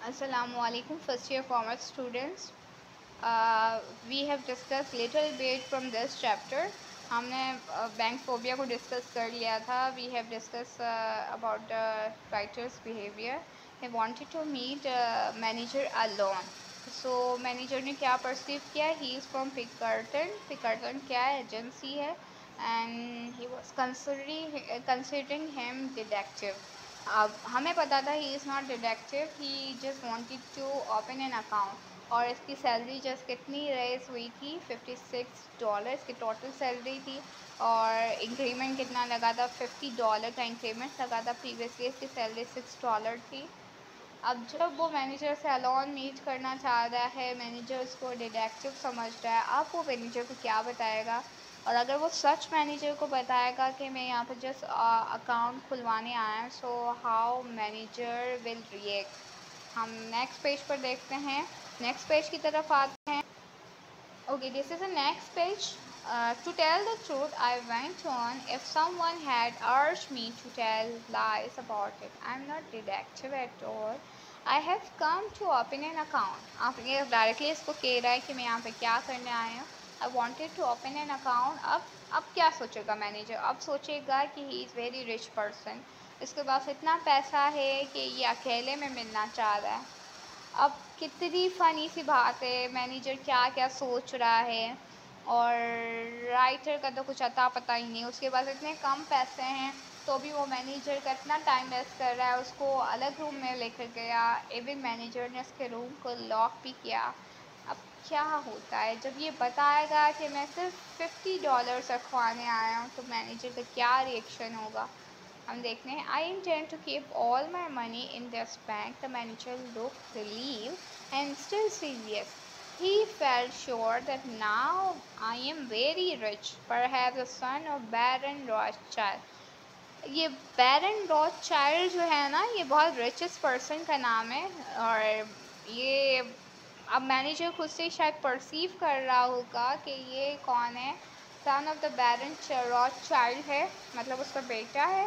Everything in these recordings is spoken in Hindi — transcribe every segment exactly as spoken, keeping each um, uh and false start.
Assalamualaikum, first year commerce students. uh, we have discussed little bit from this chapter. हमने बैंक uh, फोबिया को डिस्कस कर लिया था. We have discussed uh, about the writer's behavior. He wanted to meet uh, manager alone. So manager ने क्या perceive किया? He is from Pinkerton. Pinkerton क्या है? एजेंसी है. And he was considering considering him detective. अब हमें पता था he is not deductive, he just wanted to open an account. और इसकी सैलरी जस्ट कितनी रेस हुई थी? फिफ्टी सिक्स डॉलर इसकी टोटल सैलरी थी. और इंक्रीमेंट कितना लगा था? फिफ्टी डॉलर का इंक्रीमेंट लगा था. प्रीवियसली इसकी सैलरी सिक्स डॉलर थी. अब जब वो मैनेजर से अलोन मीट करना चाह रहा है, मैनेजर उसको डिडक्टिव समझ रहा है, आप वो मैनेजर को क्या बताएगा? और अगर वो सच मैनेजर को बताएगा कि मैं यहाँ पर जस्ट अकाउंट खुलवाने आया हूँ, so how manager will react. हम नेक्स्ट पेज पर देखते हैं. नेक्स्ट पेज की तरफ आते हैं. Okay, this is a next page. To tell the truth I went on, if someone had urged me to tell lies about it, I am not deductive at all. I have come to open an account. आप ये डायरेक्टली इसको कह रहा है कि मैं यहाँ पे क्या करने आया हूँ. I wanted to open an account. अब अब क्या सोचेगा मैनेजर? अब सोचेगा कि he is very rich person, इसके पास इतना पैसा है कि ये अकेले में मिलना चाह रहा है. अब कितनी फ़नी सी बात है, मैनेजर क्या क्या सोच रहा है. और राइटर का तो कुछ अता पता ही नहीं, उसके पास इतने कम पैसे हैं तो भी वो मैनेजर का इतना टाइम वेस्ट कर रहा है. उसको अलग रूम में लेकर गया, इवन मैनेजर ने उसके रूम को लॉक भी किया. अब क्या होता है जब ये बताएगा कि मैं सिर्फ फिफ्टी डॉलर्स रखवाने आया हूँ, तो मैनेजर का क्या रिएक्शन होगा? हम देखते हैं. I intend to keep all my money in this bank. The manager look relieve and still serious. He felt sure that now I am very rich, perhaps the son of Baron Rothschild. ये बैरन रॉथचाइल्ड जो है ना, ये बहुत रिचेस्ट पर्सन का नाम है. और ये अब मैनेजर खुद से शायद परसीव कर रहा होगा कि ये कौन है. Son of the baron Rothschild है, मतलब उसका बेटा है.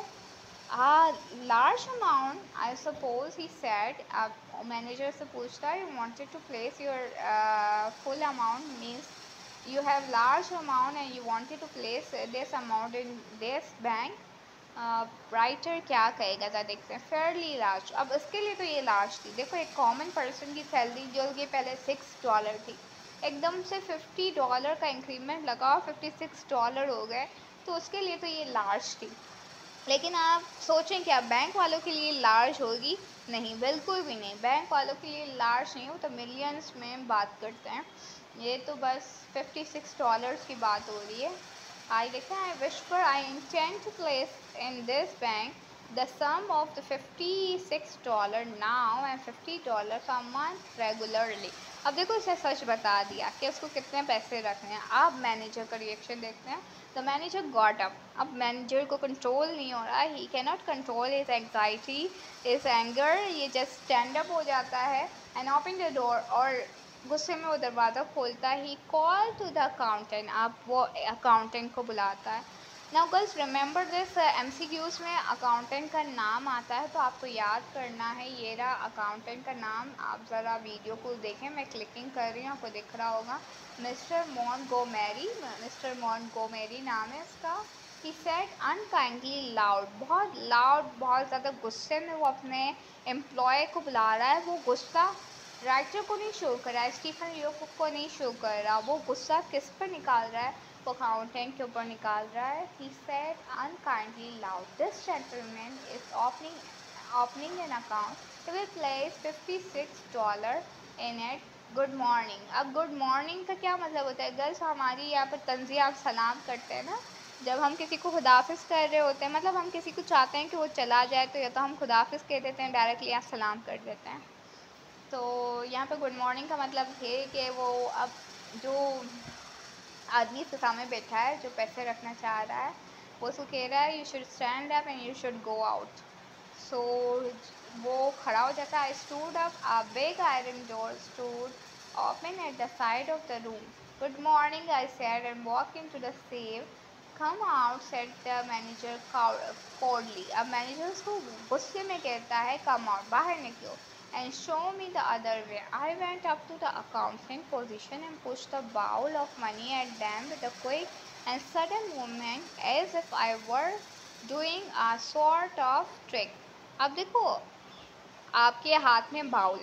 A large amount I suppose he said. अब मैनेजर से पूछता है, you wanted to place your full amount, means you have large amount and you wanted to place this amount in this bank. Writer uh, क्या कहेगा ज़रा देखते हैं. Fairly large. अब इसके लिए तो ये लार्ज थी. देखो, एक कॉमन पर्सन की सैलरी जो कि पहले सिक्स डॉलर थी, एकदम से फिफ्टी डॉलर का इंक्रीमेंट लगा, फिफ्टी सिक्स डॉलर हो गए, तो उसके लिए तो ये लार्ज थी. लेकिन आप सोचें क्या बैंक वालों के लिए लार्ज होगी? नहीं, बिल्कुल भी नहीं. बैंक वालों के लिए लार्ज नहीं, वो तो मिलियंस में बात करते हैं. ये तो बस फिफ्टी सिक्स डॉलर्स की बात हो रही है. आई देखा, I wish for, I intend to place in this bank the sum of the fifty six dollar now and fifty dollar per month regularly. अब देखो, इसे सच बता दिया कि उसको कितने पैसे रखने हैं. आप मैनेजर का रिएक्शन देखते हैं. The manager got up. अब मैनेजर को कंट्रोल नहीं हो रहा. He can not control his anxiety, his anger. ये जस्ट स्टैंड अप हो जाता है एंड ओपन द डोर. और गुस्से में वो दरवाज़ा खोलता ही. Call to the accountant. अब वो अकाउंटेंट को बुलाता है. Now girls remember this, M C Qs में अकाउंटेंट का नाम आता है तो आपको याद करना है. ये रहा अकाउंटेंट का नाम. आप ज़रा वीडियो को देखें, मैं क्लिकिंग कर रही हूँ, आपको दिख रहा होगा. Mister Montgomery. मिस्टर मॉन्टगोमेरी नाम है इसका. He said unkindly loud. बहुत लाउड, बहुत ज़्यादा गुस्से में वो अपने एम्प्लॉय को बुला रहा है. वो गुस्सा राइटर को नहीं शो कर रहा है, स्टीफन लियोकुक को नहीं शो कर रहा. वो गुस्सा किस पर निकाल रहा है? वो अकाउंटेंट के ऊपर निकाल रहा है. He said unkindly loud, this gentleman is opening opening an account. He will place fifty six dollar in it. Good morning. अब गुड मॉर्निंग का क्या मतलब होता है गर्ल्स? हमारी यहाँ पर तंजिया आप सलाम करते हैं ना, जब हम किसी को खुदाफिज कर रहे होते हैं, मतलब हम किसी को चाहते हैं कि वो चला जाए, तो या तो हम खुदाफिज कह देते हैं डायरेक्टली, या सलाम कर देते हैं. तो यहाँ पे गुड मॉर्निंग का मतलब है कि वो अब जो आदमी इसके सामने बैठा है, जो पैसे रखना चाह रहा है, वो उसको कह रहा है you should stand up and you should go out. सो वो खड़ा हो जाता है. Stood up. A big iron door stood open at the side of the room. Good morning I said and walk in to the safe. Come out said the manager coldly. अब मैनेजर उसको गुस्से में कहता है कम आउट, बाहर निकलो. and show me the other way. I went up to the accountant position and pushed the bowl of money at them with a quick and sudden movement as if I were doing a sort of trick. अब देखो, आपके हाथ में बाउल,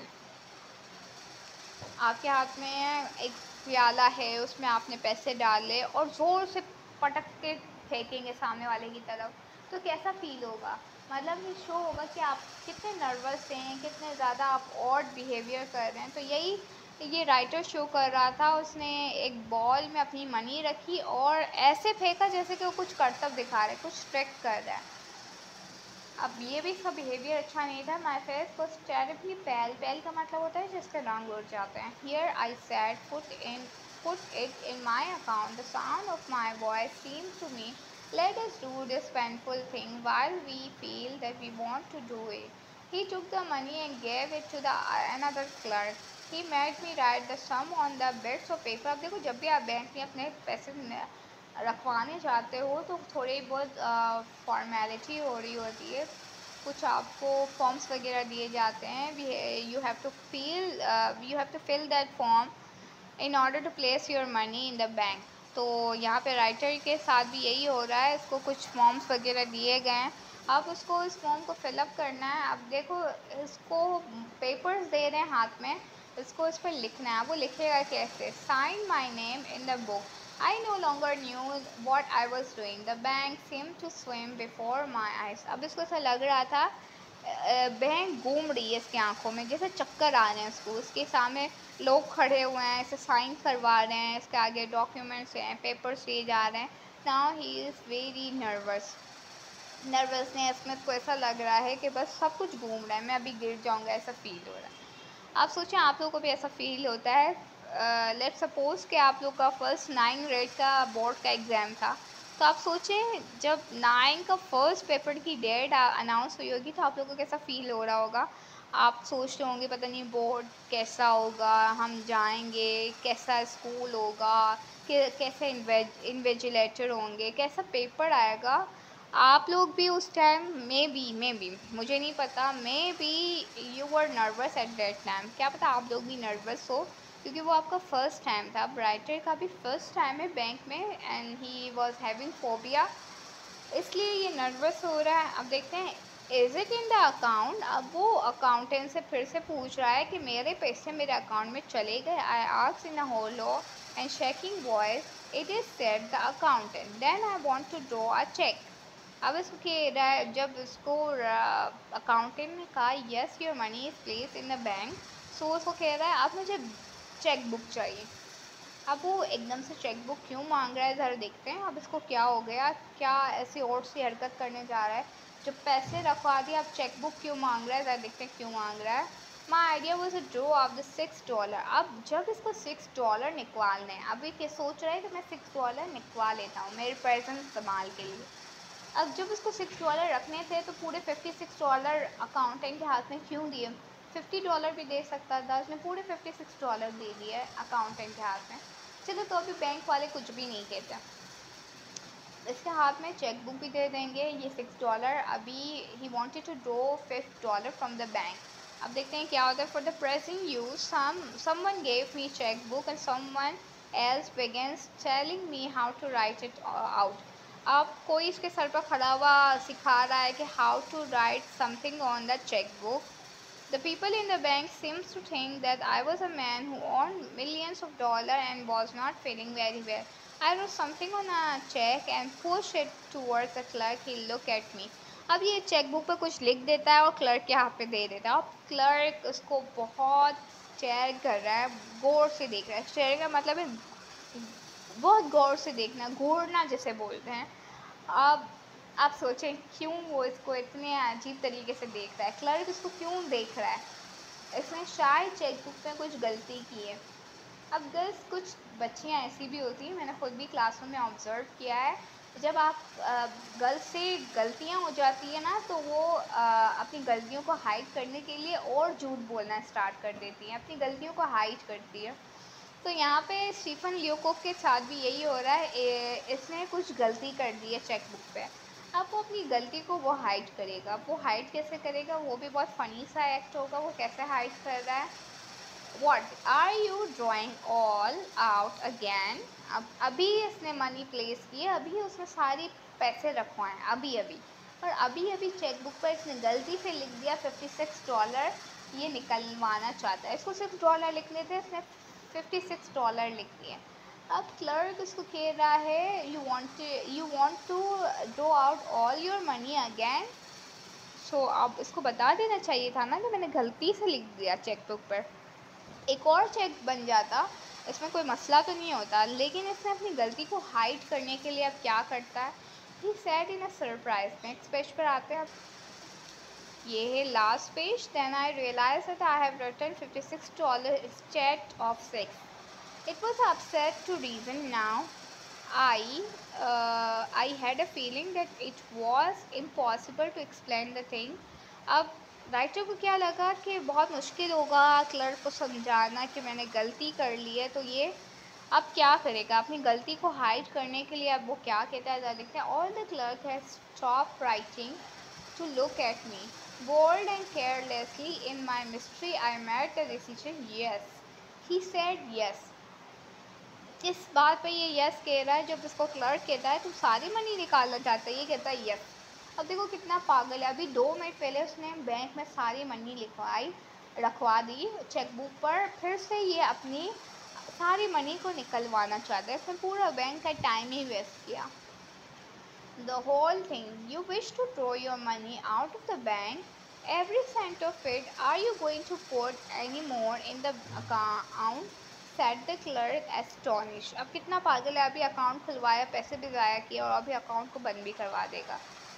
आपके हाथ में एक प्याला है, उसमें आपने पैसे डाले और ज़ोर से पटक के फेंकेंगे सामने वाले की तरफ, तो कैसा फील होगा? मतलब ये शो होगा कि आप कितने नर्वस हैं, कितने ज़्यादा आप ऑड बिहेवियर कर रहे हैं। तो यही ये राइटर शो कर रहा था। उसने एक बॉल में अपनी मनी रखी और ऐसे फेंका जैसे कि वो कुछ करतब दिखा रहा है, कुछ ट्रिक कर रहा है। अब ये भी इसका बिहेवियर अच्छा नहीं था। My face was terribly pale. Pale का मतलब होता है जिसके रंग उड़ जाते हैं। Here I said put in put it in my account. The sound of my voice seem to me let us do this painful thing while we feel that we want to do it. He took the money and gave it to the another clerk. He made me write the sum on the bits of paper. अब देखो, जब भी आप बैंक में अपने पैसे रखवाने जाते हो तो थोड़ी बहुत फॉर्मेलिटी हो रही होती है, कुछ आपको फॉर्म्स वगैरह दिए जाते हैं। You have to feel you have to fill that form in order to place your money in the bank. तो यहाँ पे राइटर के साथ भी यही हो रहा है। इसको कुछ फॉर्म्स वगैरह दिए गए हैं, अब उसको इस फॉर्म को फिलअप करना है। अब देखो, इसको पेपर्स दे रहे हैं हाथ में, इसको इस पर लिखना है। वो लिखेगा कैसे? Sign my name in the book. I no longer knew what I was doing. The bank seemed to swim before my eyes. अब इसको ऐसा लग रहा था बैंक घूम रही है इसकी आंखों में, जैसे चक्कर आ रहे हैं उसको। उसके सामने लोग खड़े हुए हैं, इसे साइन करवा रहे हैं, इसके आगे डॉक्यूमेंट्स हैं, पेपर्स लिए जा रहे हैं। Now he is very nervous. Nervousness में इसको ऐसा लग रहा है कि बस सब कुछ घूम रहा है, मैं अभी गिर जाऊंगा, ऐसा फील हो रहा है। आप सोचें, आप लोगों को भी ऐसा फील होता है? लेट्स uh, सपोज़ कि आप लोग का फर्स्ट नाइन ग्रेड का बोर्ड का एग्ज़ाम था, तो आप सोचें जब नाइन का फर्स्ट पेपर की डेट अनाउंस हुई होगी तो आप लोगों को कैसा फील हो रहा होगा। आप सोच रहे होंगे पता नहीं बोर्ड कैसा होगा, हम जाएंगे, कैसा स्कूल होगा, कैसे इन्विजिलेटर होंगे, कैसा पेपर आएगा। आप लोग भी उस टाइम में बी मे बी मुझे नहीं पता, maybe you were nervous at that time. क्या पता आप लोग भी नर्वस हो, क्योंकि वो आपका फ़र्स्ट टाइम था। राइटर का भी फर्स्ट टाइम है बैंक में and he was having phobia, इसलिए ये नर्वस हो रहा है। अब देखते हैं, is it in the account. अब वो अकाउंटेंट से फिर से पूछ रहा है कि मेरे पैसे मेरे अकाउंट में चले गए। I asked in a hollow and shaking voice. It is said the accountant. Then I want to draw a cheque. अब इसको कह रहा है, जब इसको अकाउंटेंट ने कहा yes your money is place in the bank, सो उसको कह रहा है अब मुझे चेक बुक चाहिए। अब वो एकदम से चेक बुक क्यों मांग रहा है, ज़रा देखते हैं अब इसको क्या हो गया, क्या ऐसी और सी हरकत करने जा रहा है। जब पैसे रखवा दिए, अब चेक बुक क्यों मांग रहा है, ज़रा देखते हैं क्यों मांग रहा है। My idea was a draw of the six dollar. अब जब इसको सिक्स डॉलर निकालने हैं, अब ये क्या सोच रहा है कि मैं सिक्स डॉलर निकलवा लेता हूँ मेरे प्रेजेंट इस्तेमाल के लिए। अब जब इसको सिक्स डॉलर रखने थे तो पूरे फिफ्टी सिक्स डॉलर अकाउंटेंट के हाथ में क्यों दिए? फिफ्टी डॉलर भी दे सकता था, उसने पूरे फिफ्टी सिक्स डॉलर दे दिए अकाउंटेंट के हाथ में। चलो, तो अभी बैंक वाले कुछ भी नहीं कहते, इसके हाथ में चेक बुक भी दे देंगे। ये सिक्स डॉलर अभी he wanted to draw fifth dollar from the bank. अब देखते हैं क्या होता है। For the present use some someone gave me cheque book and someone else begins telling me how to write it out. अब कोई इसके सर पर खड़ा हुआ सिखा रहा है कि how to write something on the cheque book. The people in the bank seems to think that I was a man who owned millions of dollars and was not feeling very well. I wrote something on a check and pushed it towards the clerk. He looked at me. अब ये चेक बुक पर कुछ लिख देता है और क्लर्क के हाथ पे दे देता है। अब क्लर्क उसको बहुत स्टेयर कर रहा है, गौर से देख रहा है। स्टेयर का मतलब है बहुत गौर से देखना, घूरना जिसे बोलते हैं। अब आप सोचें क्यों वो इसको इतने अजीब तरीके से देख रहा है, क्लर्क इसको क्यों देख रहा है? इसने शायद चेकबुक में कुछ गलती की है। अब गर्ल्स, कुछ बच्चियाँ ऐसी भी होती हैं, मैंने खुद भी क्लासरूम में ऑब्ज़र्व किया है, जब आप गर्ल्स से गलतियाँ हो जाती है ना तो वो आ, अपनी गलतियों को हाइड करने के लिए और झूठ बोलना स्टार्ट कर देती हैं, अपनी गलतियों को हाइड करती है। तो यहाँ पे स्टीफन लियोकोक के साथ भी यही हो रहा है। इसने कुछ गलती कर दी है चेक बुक पे। अब वो अपनी गलती को वो हाइड करेगा। वो हाइड कैसे करेगा, वो भी बहुत फ़नी सा एक्ट होगा। वो कैसे हाइड कर रहा है, what are you drawing all out again. अब अभी इसने मनी प्लेस किए, अभी उसने सारे पैसे रखवाए अभी अभी, और अभी अभी चेकबुक पर इसने गलती से लिख दिया फिफ्टी सिक्स डॉलर ये निकलवाना चाहता है। इसको सिक्स डॉलर लिखने थे, इसने फिफ्टी सिक्स डॉलर लिख दिए। अब क्लर्क इसको कह रहा है you want you want to draw out all your money again. सो अब इसको बता देना चाहिए था ना कि मैंने गलती से लिख दिया चेकबुक पर, एक और चेक बन जाता, इसमें कोई मसला तो नहीं होता। लेकिन इसने अपनी गलती को हाइड करने के लिए अब क्या करता है, he said in a surprise. Next page पर आते हैं, ये है last page. Then I realise that I have written fifty six dollar instead of six. It was upset to reason now. I uh, I had a feeling that it was impossible to explain the thing. अब राइटर को क्या लगा कि बहुत मुश्किल होगा क्लर्क को समझाना कि मैंने गलती कर ली है। तो ये अब क्या करेगा, अपनी गलती को हाइड करने के लिए अब वो क्या कहता है, देखते हैं। All the clerk has stop writing to look at me. Bold and carelessly in my mystery, I made the decision. Yes, he said yes. इस बात पे ये यस कह रहा है। जब इसको क्लर्क कहता है तुम सारी मनी निकालना चाहता है, ये कहता है यस। अब देखो कितना पागल है, अभी दो मिनट पहले उसने बैंक में सारी मनी लिखवाई रखवा दी चेकबुक पर, फिर से ये अपनी सारी मनी को निकलवाना चाहता है। इसने पूरा बैंक का टाइम ही वेस्ट किया। The whole thing. You wish to draw your money out of the bank, every cent of it. Are you going to put any more in the account? Said the clerk astonished. अब कितना पागल है, अभी अकाउंट खुलवाया, पैसे भी ज़ाया किए और अभी अकाउंट को बंद भी करवा देगा।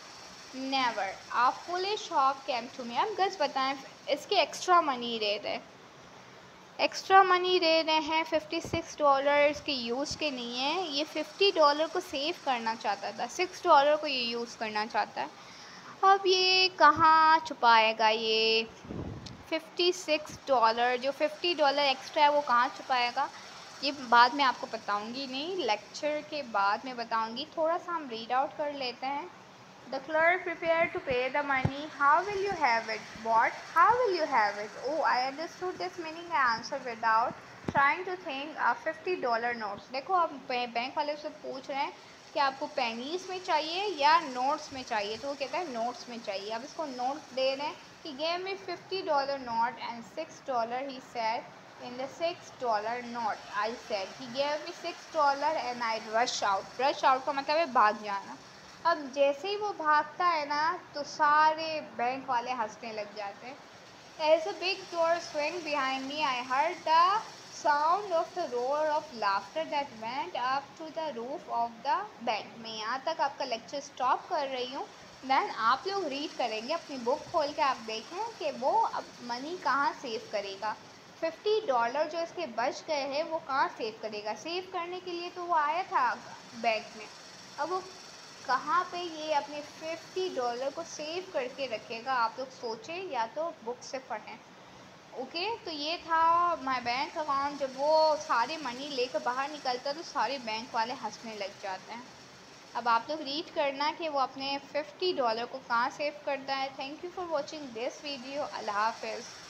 Never. A foolish shock came to me. अब गज बताएं, इसके एक्स्ट्रा मनी दे रहे एक्स्ट्रा मनी दे रहे हैं फिफ्टी सिक्स डॉलर इसके यूज़ के नहीं है। ये फिफ्टी डॉलर को सेव करना चाहता था, सिक्स डॉलर को ये यूज़ करना चाहता है। अब ये कहाँ छुपाएगा, ये फिफ्टी सिक्स डॉलर जो फिफ्टी डॉलर एक्स्ट्रा है वो कहाँ छुपाएगा, ये बाद में आपको बताऊंगी, नहीं लेक्चर के बाद में बताऊंगी। थोड़ा सा हम रीड आउट कर लेते हैं। The clerk prepared to pay the money. How will you have it? What? How will you have it? Oh, I understood this meaning. I answered without trying to think. A fifty dollar notes. देखो अब बैंक वाले से पूछ रहे हैं कि आपको पेनीज में चाहिए या नोट्स में चाहिए, तो वो कहता है नोट्स में चाहिए। अब इसको नोट दे रहे हैं। He gave me fifty dollar note and six dollar. He said in the six dollar note. I said he gave me six dollar and I rush out. Rush out का मतलब है भाग जाना। अब जैसे ही वो भागता है ना तो सारे बैंक वाले हंसने लग जाते हैं। As a big door swung behind me, I heard the sound of the roar of laughter that went up to the roof of the bank. मैं यहाँ तक आपका लेक्चर स्टॉप कर रही हूँ। दैन आप लोग रीड करेंगे, अपनी बुक खोल के आप देखें कि वो अब मनी कहाँ सेव करेगा। फिफ्टी डॉलर जो इसके बच गए हैं वो कहाँ सेव करेगा। सेव करने के लिए तो वो आया था बैंक में, अब वो कहाँ पे ये अपने फिफ्टी डॉलर को सेव करके रखेगा। आप लोग सोचें या तो बुक से पढ़ें। ओके, तो ये था माय बैंक अकाउंट। जब वो सारी मनी लेकर बाहर निकलता है तो सारे बैंक वाले हंसने लग जाते हैं। अब आप लोग रीड करना कि वो अपने फिफ्टी डॉलर को कहाँ सेव करता है। Thank you for watching this video. Allah हाफिज़।